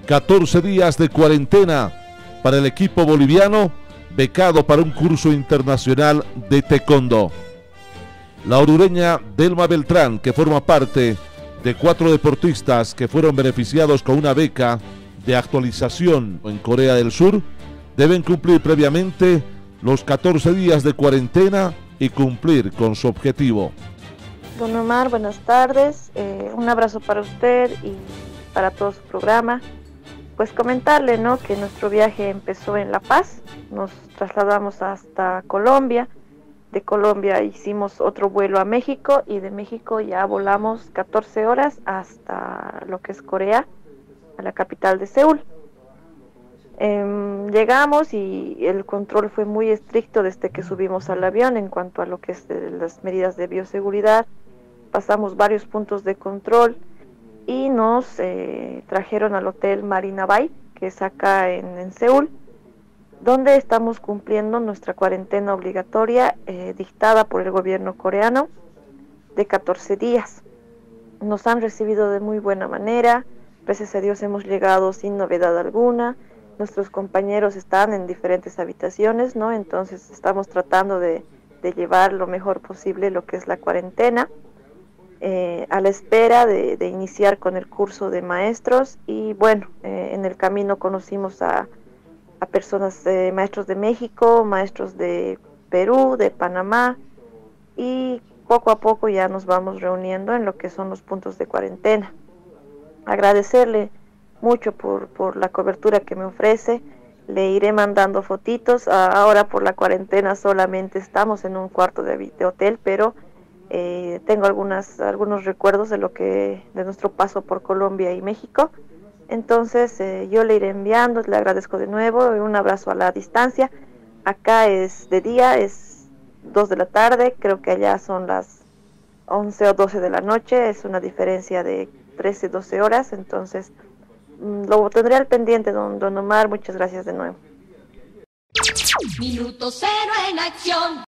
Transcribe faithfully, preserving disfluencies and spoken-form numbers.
catorce días de cuarentena para el equipo boliviano, becado para un curso internacional de taekwondo. La orureña Delma Beltrán, que forma parte de cuatro deportistas que fueron beneficiados con una beca de actualización en Corea del Sur, deben cumplir previamente los catorce días de cuarentena y cumplir con su objetivo. Don Omar, buenas tardes, eh, un abrazo para usted y para todo su programa. Pues comentarle, ¿no?, que nuestro viaje empezó en La Paz, nos trasladamos hasta Colombia, de Colombia hicimos otro vuelo a México y de México ya volamos catorce horas hasta lo que es Corea, a la capital de Seúl. Eh, llegamos y el control fue muy estricto desde que subimos al avión en cuanto a lo que es de las medidas de bioseguridad. Pasamos varios puntos de control y nos eh, trajeron al hotel Marina Bay, que es acá en, en Seúl, donde estamos cumpliendo nuestra cuarentena obligatoria eh, dictada por el gobierno coreano de catorce días. Nos han recibido de muy buena manera, gracias a Dios hemos llegado sin novedad alguna. Nuestros compañeros están en diferentes habitaciones, ¿no? Entonces estamos tratando de, de llevar lo mejor posible lo que es la cuarentena, eh, a la espera de, de iniciar con el curso de maestros. Y bueno, eh, en el camino conocimos a, a personas, eh, maestros de México, maestros de Perú, de Panamá, y poco a poco ya nos vamos reuniendo en lo que son los puntos de cuarentena. Agradecerle mucho por, por la cobertura que me ofrece, le iré mandando fotitos. Ahora por la cuarentena solamente estamos en un cuarto de, de hotel, pero eh, tengo algunas, algunos recuerdos de lo que de nuestro paso por Colombia y México. Entonces eh, yo le iré enviando, le agradezco de nuevo, un abrazo a la distancia. Acá es de día, es dos de la tarde, creo que allá son las once o doce de la noche, es una diferencia de trece, doce horas, entonces lo tendré al pendiente, don, don Omar, muchas gracias de nuevo. Minuto cero en acción.